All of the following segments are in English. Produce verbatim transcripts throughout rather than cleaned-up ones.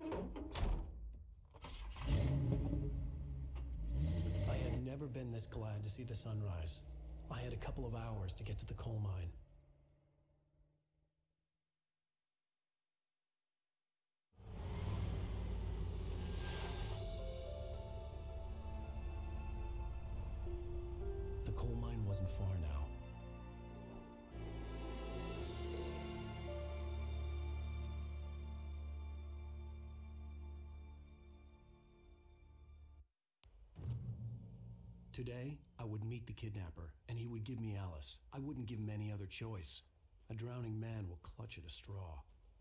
I had never been this glad to see the sunrise. I had a couple of hours to get to the coal mine. The coal mine wasn't far now. Today, I would meet the kidnapper, and he would give me Alice. I wouldn't give him any other choice. A drowning man will clutch at a straw.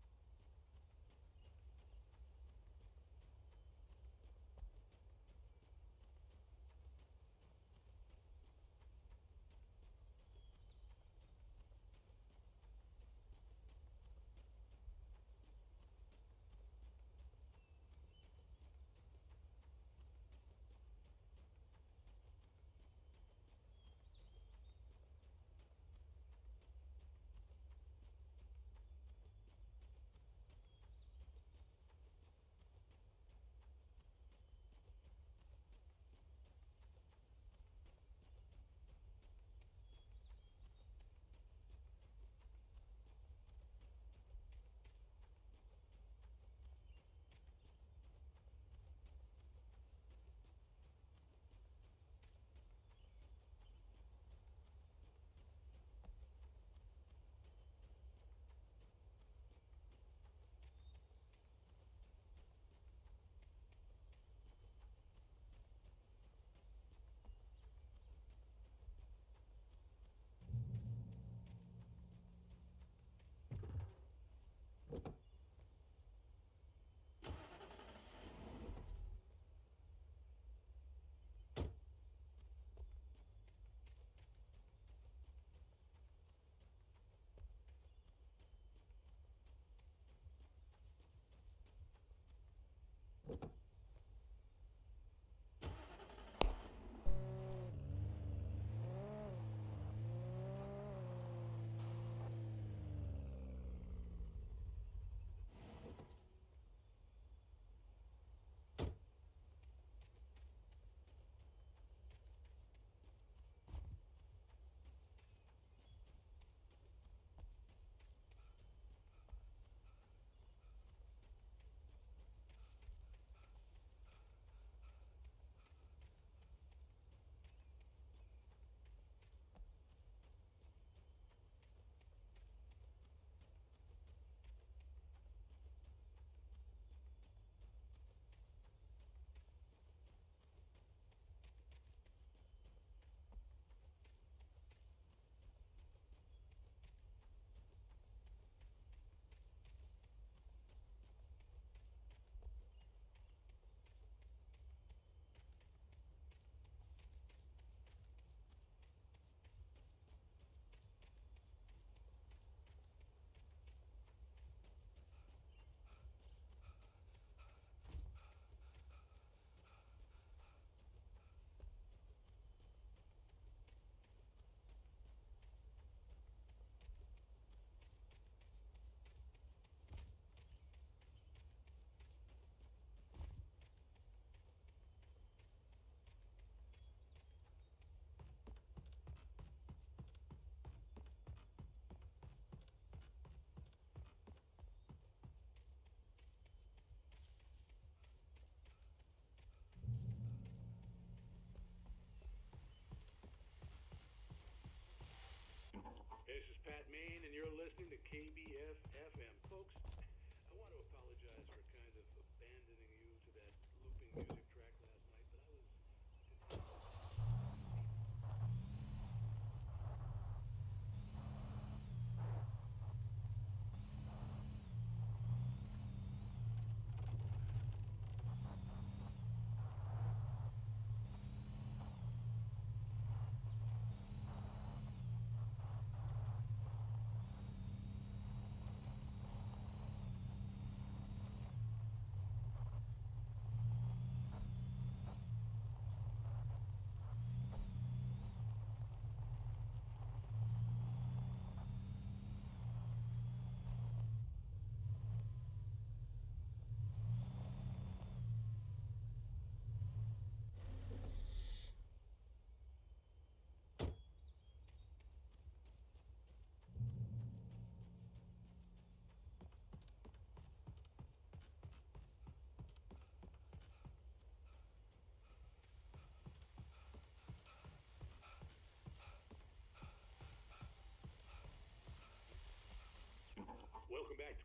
This is Pat Main, and you're listening to K B F F M. Folks, I want to apologize for kind of abandoning you to that looping music track last night, but I was...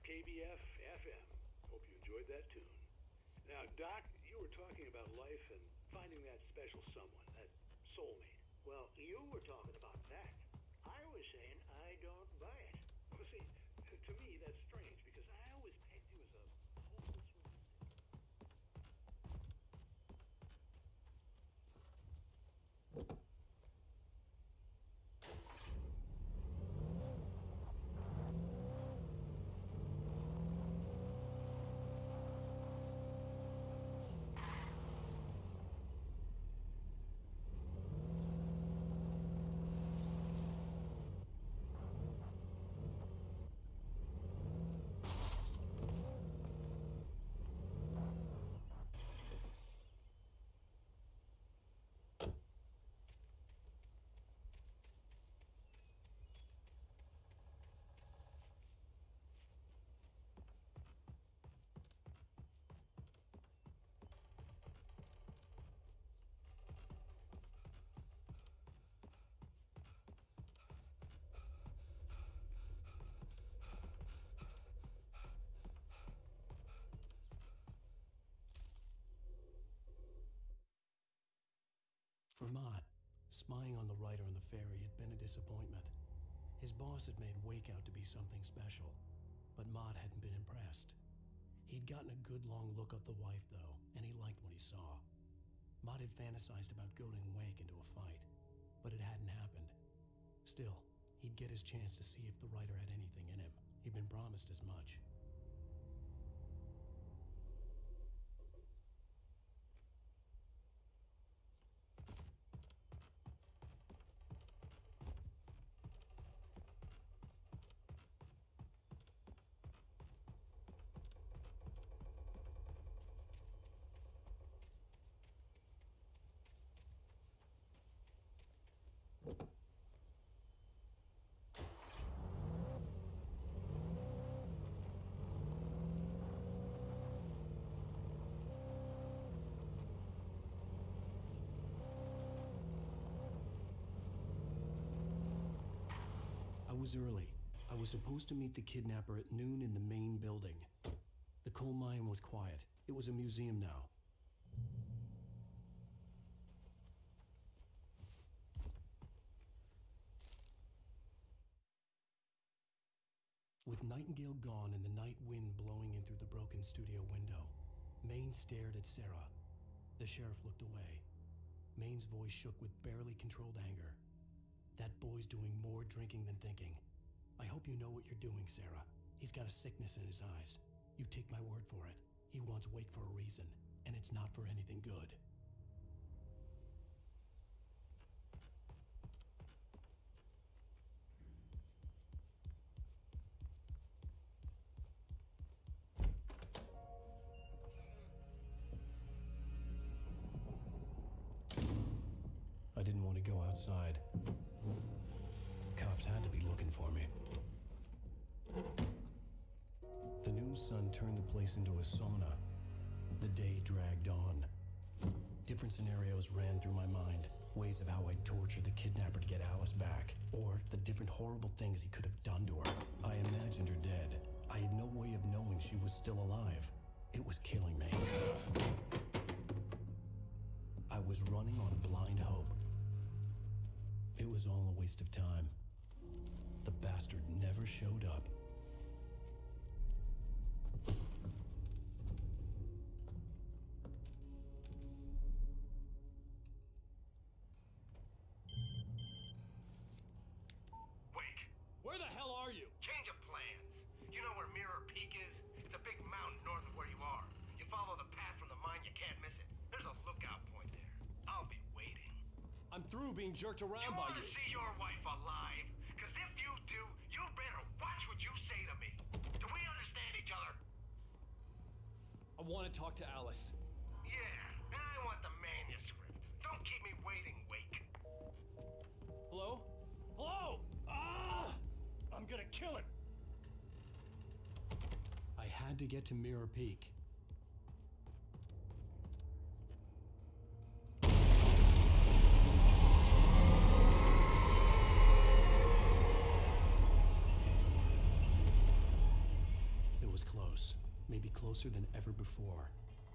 K B F F M. Hope you enjoyed that tune. Now, Doc, you were talking about life and finding that special someone, that soulmate. Well, you were talking about that. I was saying I don't buy it. Well, see, to me, that's strange, because I always pegged you as a hopeless romantic. For Mott, spying on the writer on the ferry had been a disappointment. His boss had made Wake out to be something special, but Mott hadn't been impressed. He'd gotten a good long look at the wife, though, and he liked what he saw. Mott had fantasized about goading Wake into a fight, but it hadn't happened. Still, he'd get his chance to see if the writer had anything in him. He'd been promised as much. I was early. I was supposed to meet the kidnapper at noon in the main building. The coal mine was quiet. It was a museum now. With Nightingale gone and the night wind blowing in through the broken studio window, Maine stared at Sarah. The sheriff looked away. Maine's voice shook with barely controlled anger. That boy's doing more drinking than thinking. I hope you know what you're doing, Sarah. He's got a sickness in his eyes. You take my word for it. He wants Wake for a reason, and it's not for anything good. I didn't want to go outside. Cops had to be looking for me. The noon sun turned the place into a sauna. The day dragged on. Different scenarios ran through my mind. Ways of how I'd torture the kidnapper to get Alice back. Or the different horrible things he could have done to her. I imagined her dead. I had no way of knowing she was still alive. It was killing me. I was running on blind hope. It was all a waste of time. The bastard never showed up. Wake, Where the hell are you? change of plans. You know where Mirror Peak is? It's a big mountain north of where you are. You follow the path from the mine, you can't miss it. There's a lookout point there. I'll be waiting. I'm through being jerked around You by want you. to see your wife alive? Because if you do, you better watch what you say to me. Do we understand each other? I want to talk to Alice. Yeah, and I want the manuscript. Don't keep me waiting, Wake. Hello? Hello? Ah! I'm gonna kill him. I had to get to Mirror Peak. There was close, maybe closer than ever before.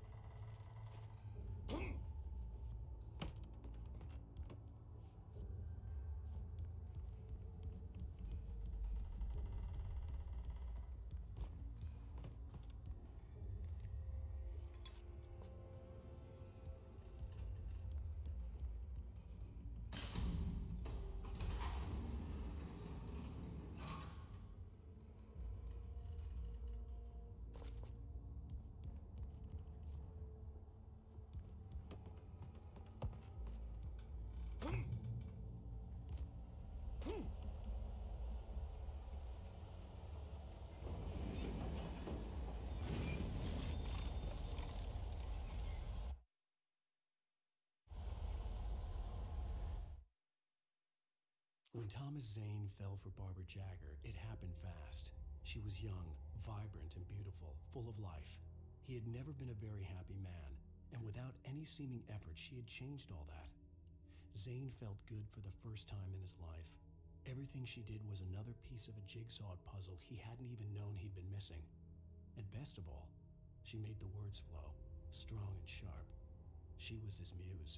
When Thomas Zane fell for Barbara Jagger, it happened fast. She was young, vibrant, and beautiful, full of life. He had never been a very happy man, and without any seeming effort, she had changed all that. Zane felt good for the first time in his life. Everything she did was another piece of a jigsaw puzzle he hadn't even known he'd been missing. And best of all, she made the words flow, strong and sharp. She was his muse.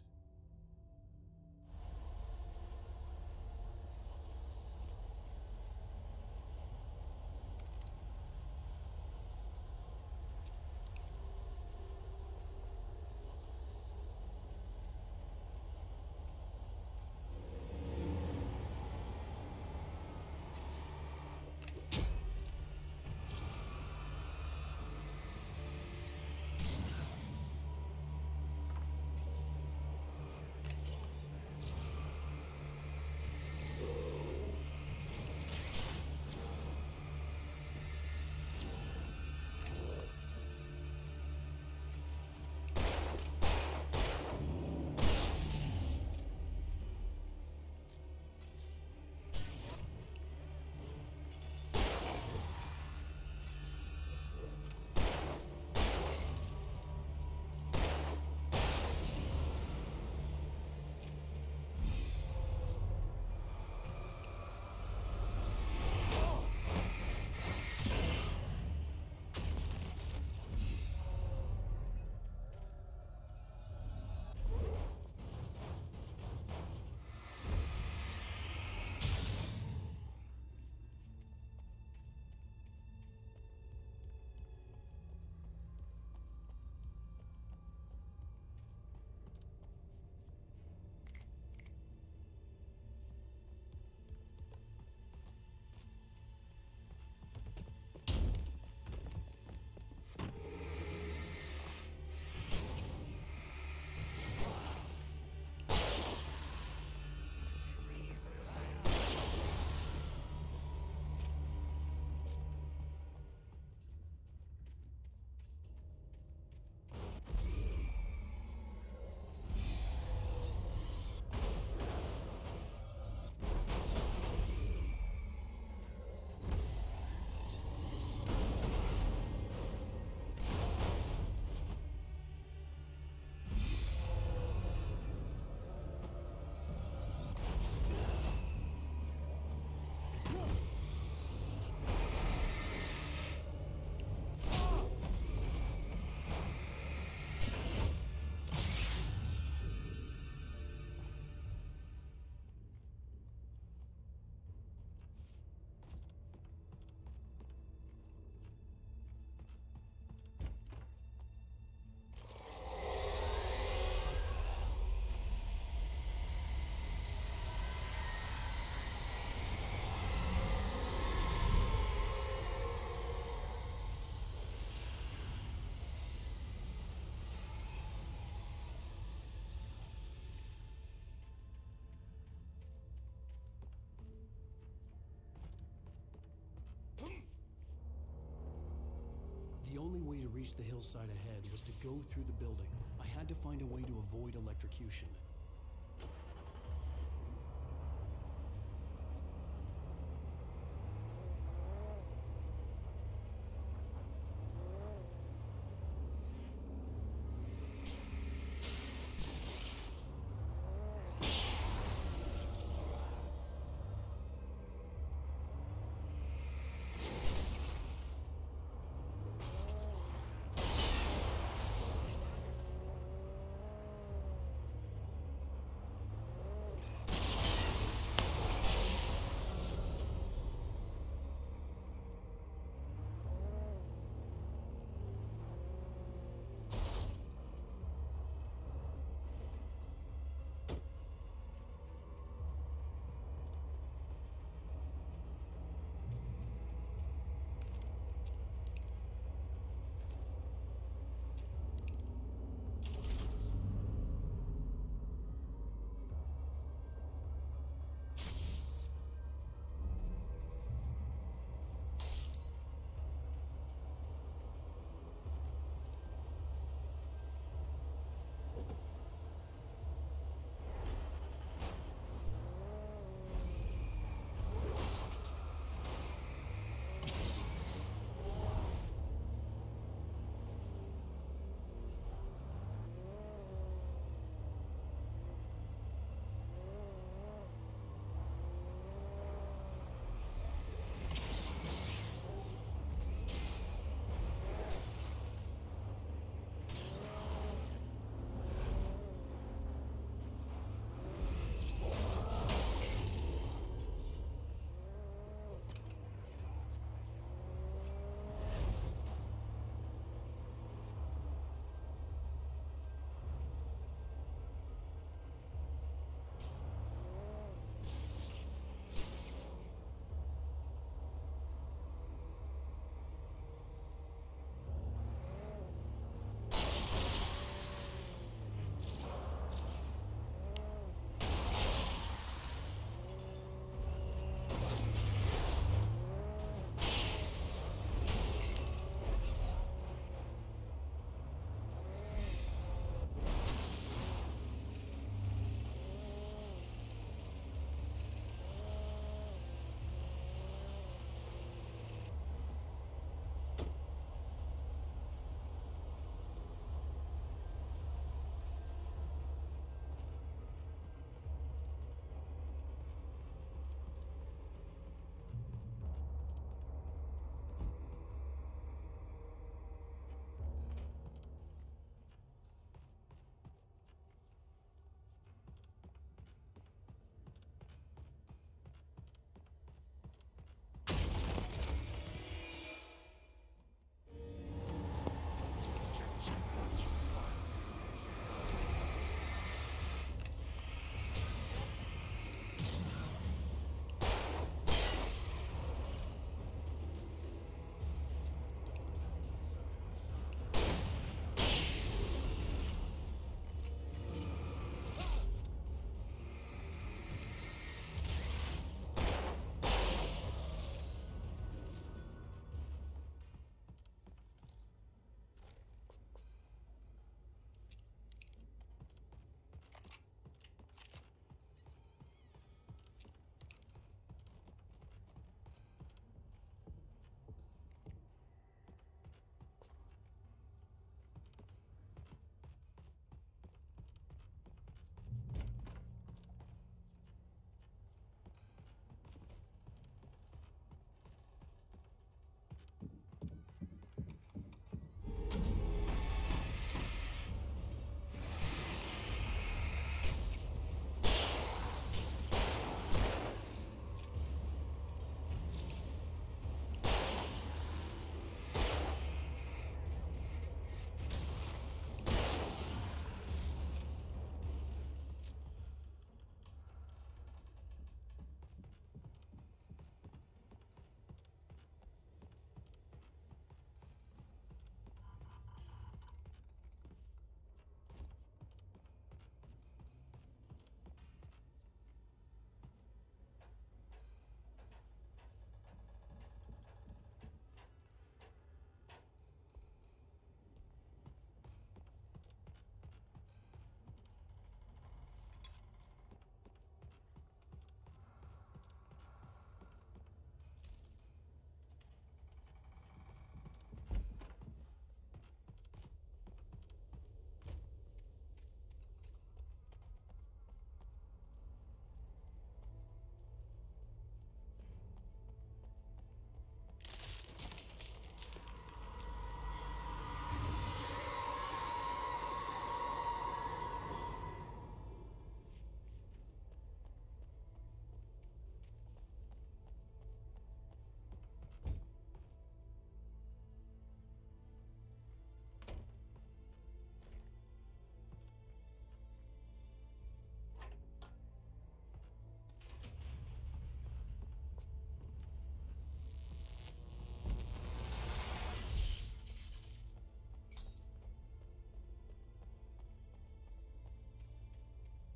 The only way to reach the hillside ahead was to go through the building. I had to find a way to avoid electrocution.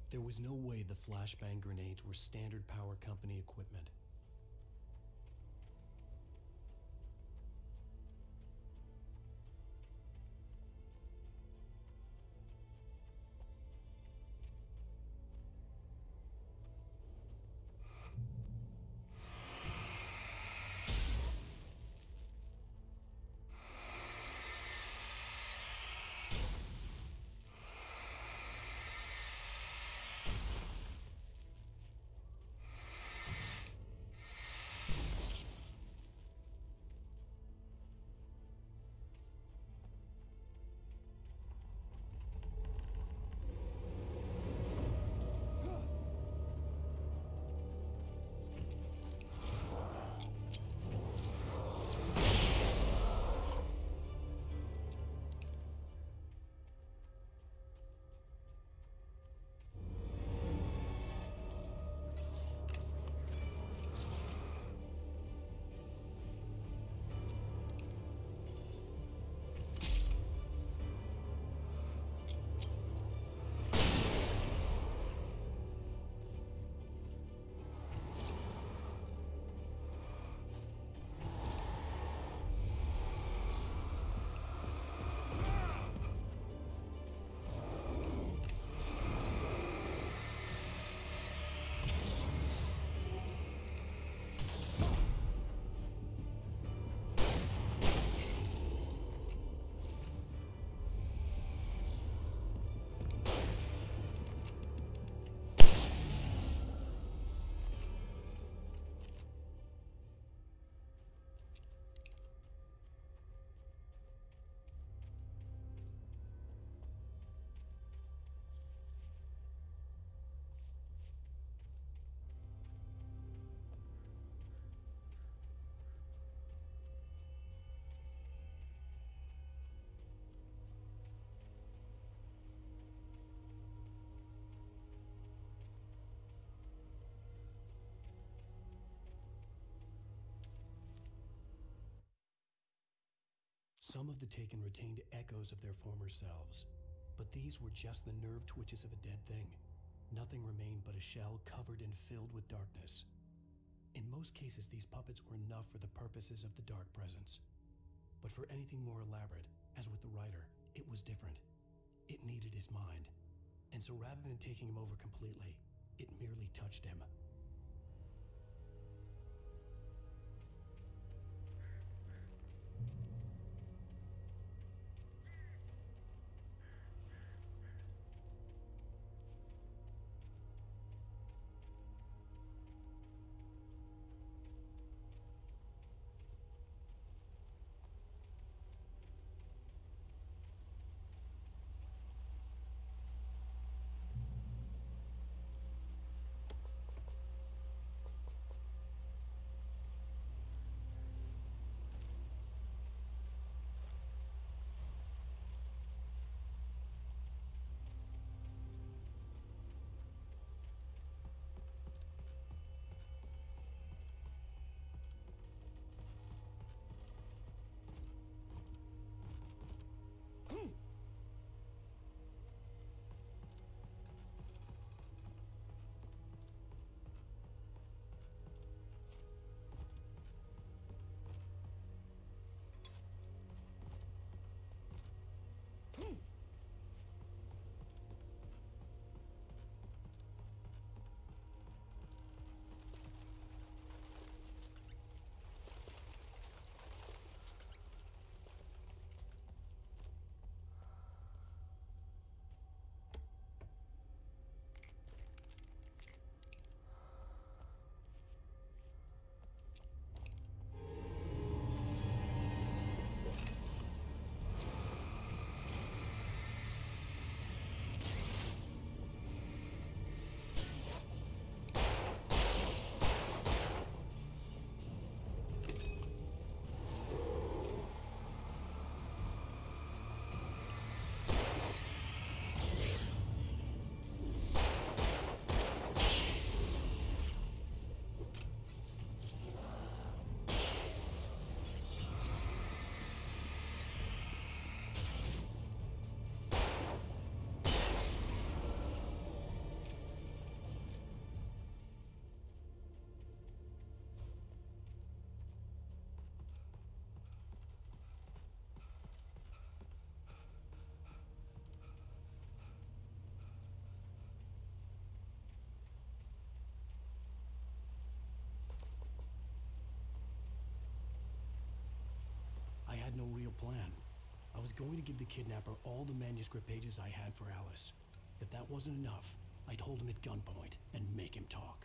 There was no way the flashbang grenades were standard power company equipment. Some of the Taken retained echoes of their former selves, but these were just the nerve twitches of a dead thing. Nothing remained but a shell covered and filled with darkness. In most cases, these puppets were enough for the purposes of the Dark Presence. But for anything more elaborate, as with the writer, it was different. It needed his mind. And so rather than taking him over completely, it merely touched him. no real plan. I was going to give the kidnapper all the manuscript pages I had for Alice. If that wasn't enough, I'd hold him at gunpoint and make him talk.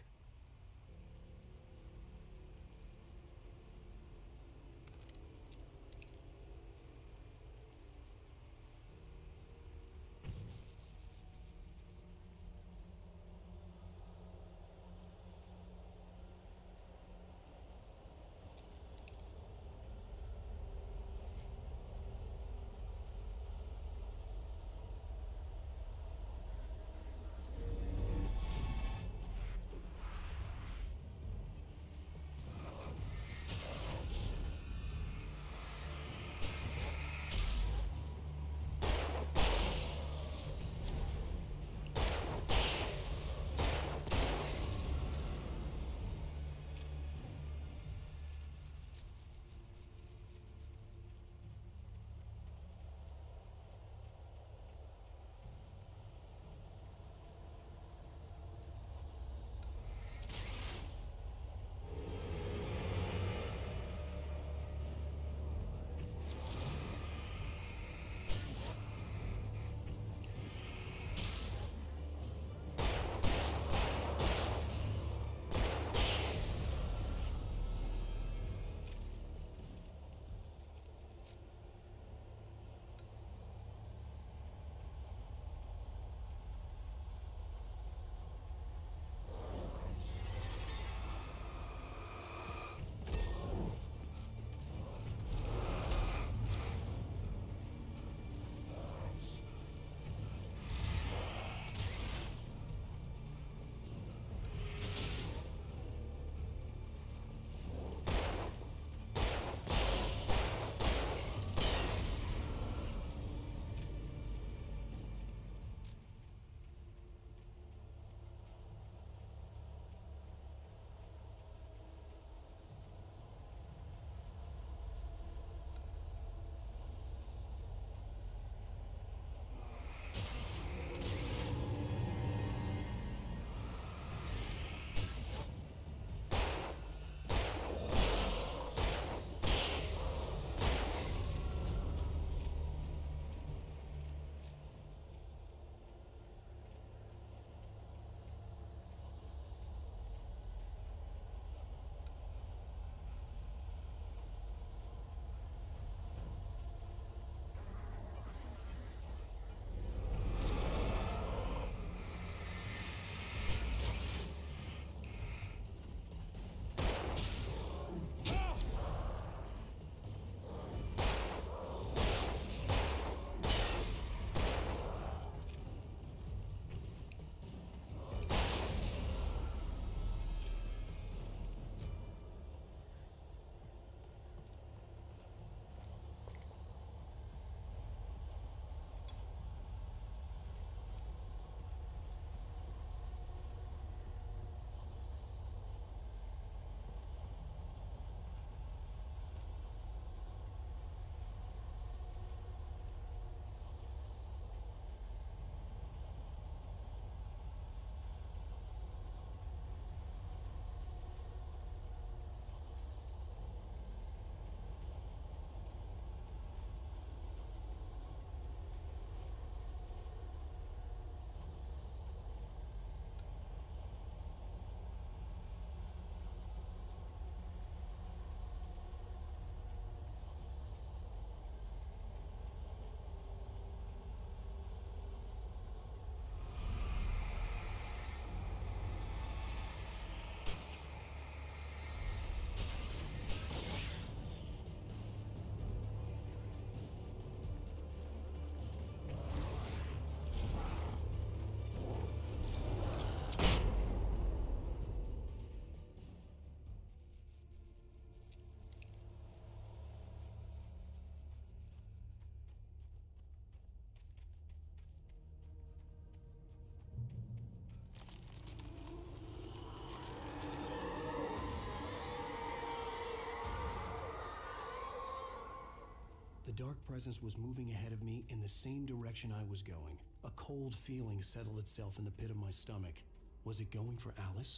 The dark presence was moving ahead of me in the same direction I was going. A cold feeling settled itself in the pit of my stomach. Was it going for Alice?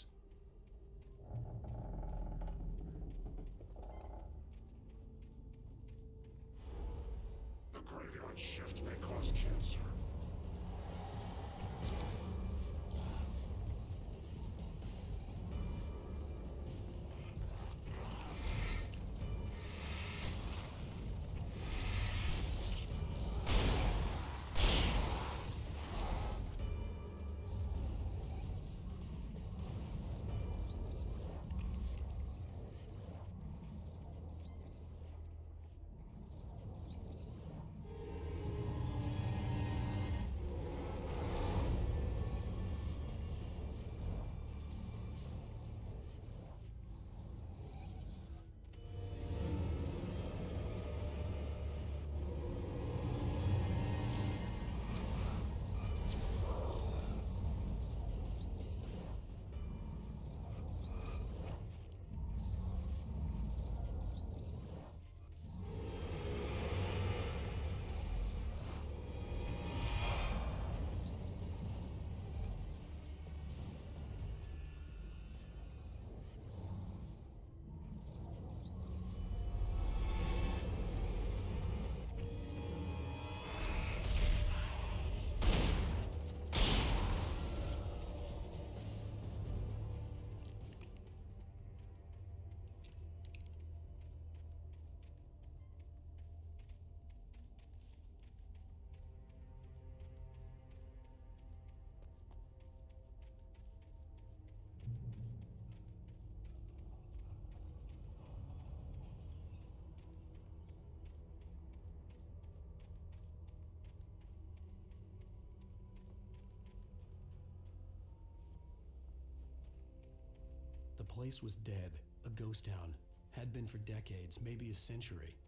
The place was dead, a ghost town. Had been for decades, maybe a century.